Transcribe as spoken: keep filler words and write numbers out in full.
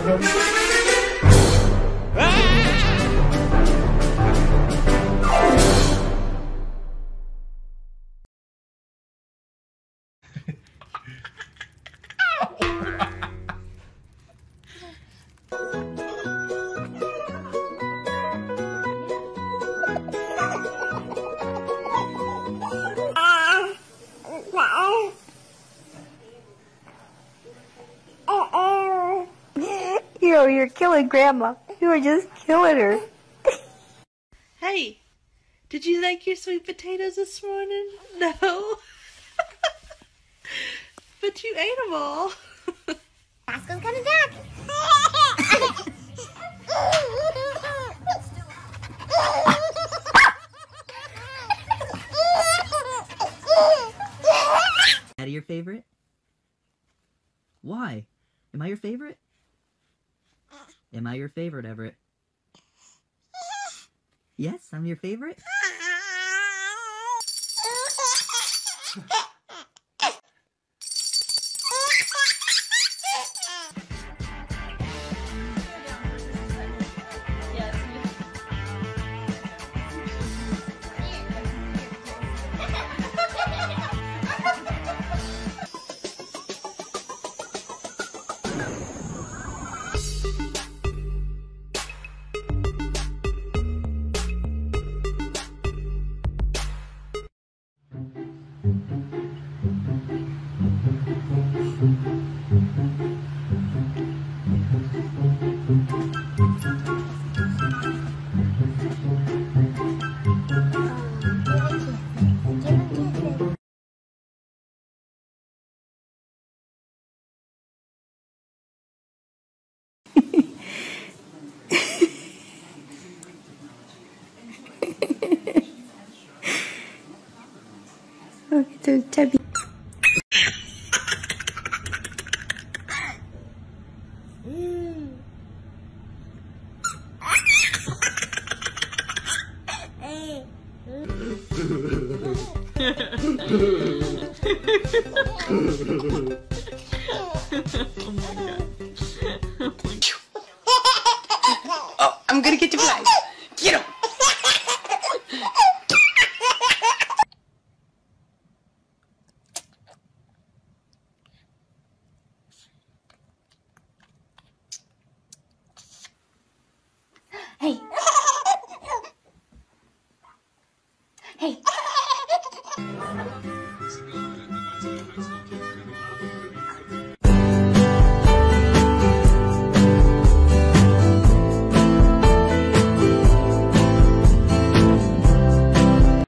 Hero, you're killing Grandma. You are just killing her. Hey, did you like your sweet potatoes this morning? No? But you ate them all. Roscoe's coming back. That your favorite? Why? Am I your favorite? Am I your favorite, Everett? Yes, I'm your favorite? Oh, it's so chubby. Oh, I'm gonna get you flies.